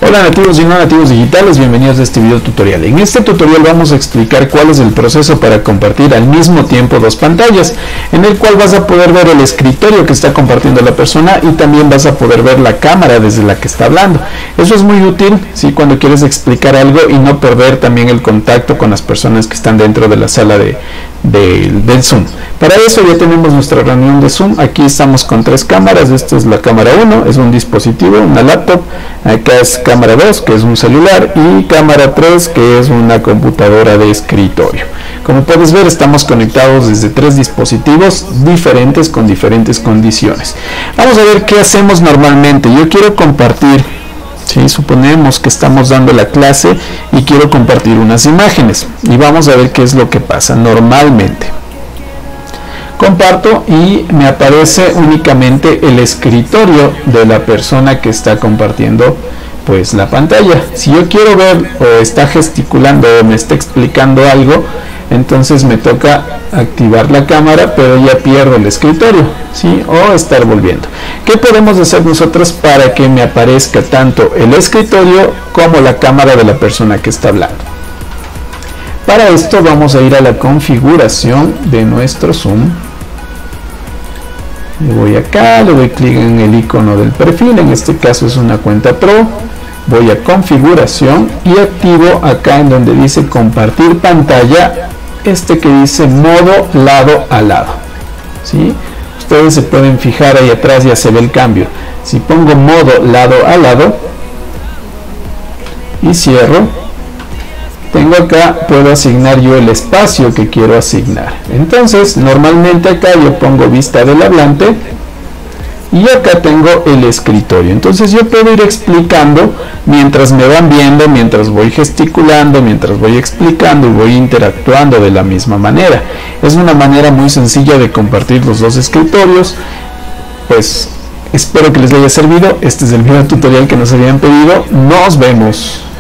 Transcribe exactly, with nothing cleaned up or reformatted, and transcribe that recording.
Hola nativos y no nativos digitales, bienvenidos a este video tutorial. En este tutorial vamos a explicar cuál es el proceso para compartir al mismo tiempo dos pantallas, en el cual vas a poder ver el escritorio que está compartiendo la persona y también vas a poder ver la cámara desde la que está hablando. Eso es muy útil, ¿sí?, cuando quieres explicar algo y no perder también el contacto con las personas que están dentro de la sala de, de, del Zoom. Para eso ya tenemos nuestra reunión de Zoom. Aquí estamos con tres cámaras. Esta es la cámara uno, es un dispositivo, una laptop. Acá es cámara dos, que es un celular, y cámara tres, que es una computadora de escritorio. Como puedes ver, estamos conectados desde tres dispositivos diferentes con diferentes condiciones. Vamos a ver qué hacemos normalmente. Yo quiero compartir, ¿sí? Suponemos que estamos dando la clase y quiero compartir unas imágenes, y vamos a ver qué es lo que pasa normalmente. Comparto y me aparece únicamente el escritorio de la persona que está compartiendo pues la pantalla. Si yo quiero ver o está gesticulando o me está explicando algo, entonces me toca activar la cámara, pero ya pierdo el escritorio, ¿sí? O estar volviendo. ¿Qué podemos hacer nosotros para que me aparezca tanto el escritorio como la cámara de la persona que está hablando? Para esto vamos a ir a la configuración de nuestro Zoom. Le voy acá, le doy clic en el icono del perfil, en este caso es una cuenta Pro. Voy a configuración y activo acá en donde dice compartir pantalla, este que dice modo lado a lado, ¿sí? Ustedes se pueden fijar ahí atrás, ya se ve el cambio. Si pongo modo lado a lado y cierro, tengo acá, puedo asignar yo el espacio que quiero asignar. Entonces normalmente acá yo pongo vista del hablante y acá tengo el escritorio. Entonces yo puedo ir explicando mientras me van viendo, mientras voy gesticulando, mientras voy explicando y voy interactuando de la misma manera. Es una manera muy sencilla de compartir los dos escritorios. Pues espero que les haya servido. Este es el video tutorial que nos habían pedido. Nos vemos.